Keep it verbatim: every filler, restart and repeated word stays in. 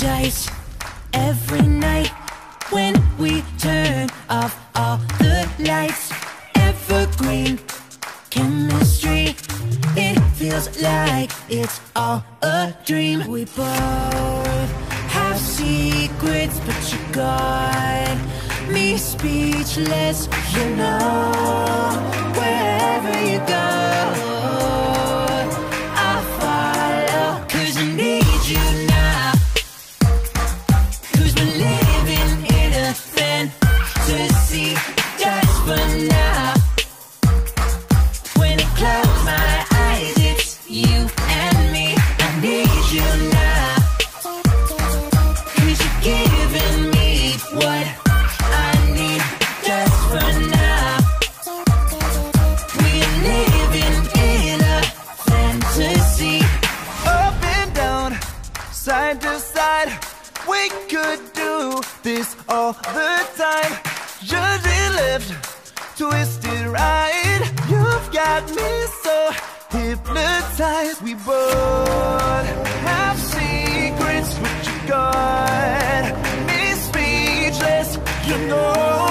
paradise. Every night when we turn off all the lights, evergreen chemistry. It feels like it's all a dream. We both have secrets, but you got me speechless. You know, wherever you go, I'll follow. 'Cause I need you now. 'Cause we're living in a fantasy just for now. When I close my eyes, it's you and me. I need you now. 'Cause you're giving me what I need just for now. We're living in a fantasy. Up and down, side to side, we could do this all the time. Just left, twisted right. You've got me so hypnotized. We both have secrets, but you got me speechless. You know.